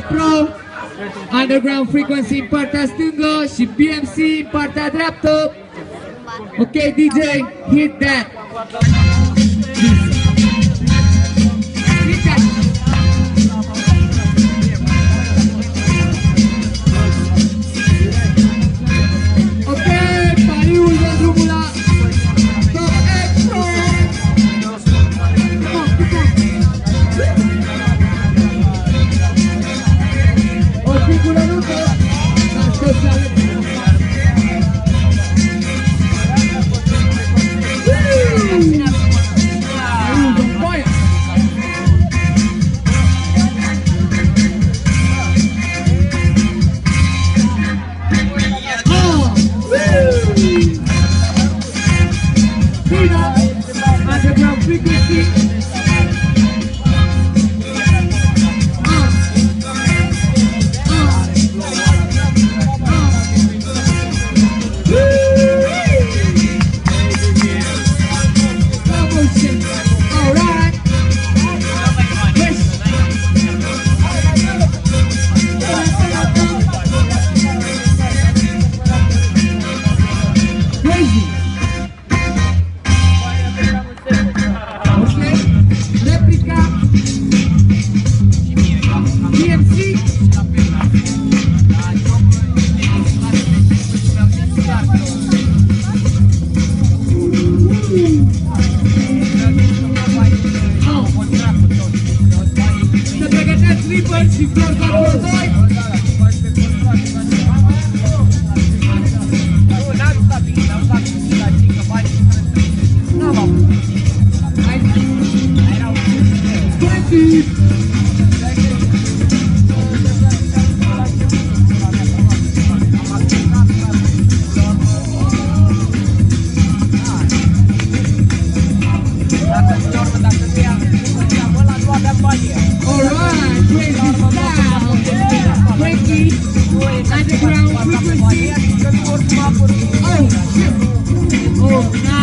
Pro, Underground Frequency în partea stângă și BMC în partea dreaptă. Ok, DJ, hit that. Hit that. Ok, pariul de drumul la Top Extra. O singură notă, dar toți la Underground Frequency. Underground Frequency. Oh, shit. Oh, nice.